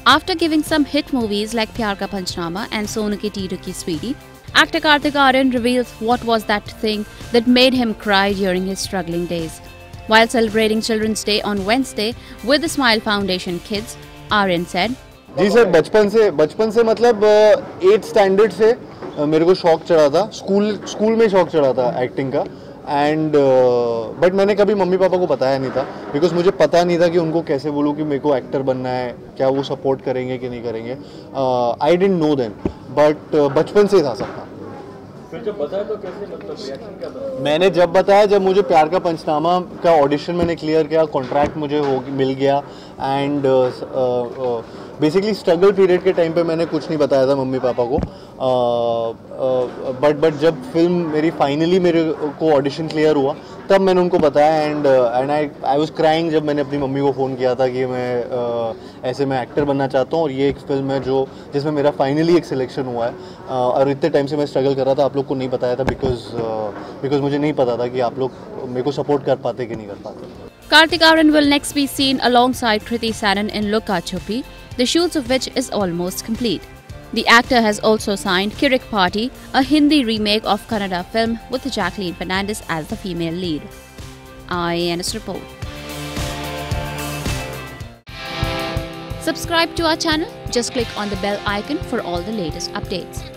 After giving some hit movies like Pyaar ka Punchnama and Sonu ki Titu ki Sweety, actor Kartik Aaryan reveals what was that thing that made him cry during his struggling days. While celebrating Children's Day on Wednesday with the Smile Foundation kids, Aaryan said, जी sir, बचपन से मतलब 8th standard से मेरे को शौक चढ़ा था, स्कूल में शौक चढ़ा था एक्टिंग का. एंड बट मैंने कभी मम्मी पापा को बताया नहीं था, बिकॉज मुझे पता नहीं था कि उनको कैसे बोलूँ कि मेरे को एक्टर बनना है, क्या वो सपोर्ट करेंगे कि नहीं करेंगे. I didn't know then, but बचपन से था सपना. फिर जब बताया तो कैसे, मतलब रिएक्शन क्या था? मैंने जब बताया, जब मुझे प्यार का पंचनामा का ऑडिशन मैंने क्लियर किया, कॉन्ट्रैक्ट मुझे मिल गया. एंड बेसिकली स्ट्रगल पीरियड के टाइम पे मैंने कुछ नहीं बताया था मम्मी पापा को. बट जब फिल्म मेरी फाइनली मेरे को ऑडिशन क्लियर हुआ, तब मैंने उनको बताया. एंड आई वाज क्राइंग जब मैंने अपनी मम्मी को फ़ोन किया था कि मैं एक्टर बनना चाहता हूँ, और ये एक फ़िल्म है जिसमें मेरा फाइनली एक सिलेक्शन हुआ है. और इतने टाइम से मैं स्ट्रगल कर रहा था, आप लोग को नहीं बताया था, बिकॉज मुझे नहीं पता था कि आप लोग मेरे को सपोर्ट कर पाते कि नहीं कर पाते. Kartik Aaryan will next be seen alongside Kriti Sanon in Lukka Chuppi, the shoots of which is almost complete. The actor has also signed Kirik Party, a Hindi remake of Kannada film with Jacqueline Fernandez as the female lead. IANS report. Subscribe to our channel. Just click on the bell icon for all the latest updates.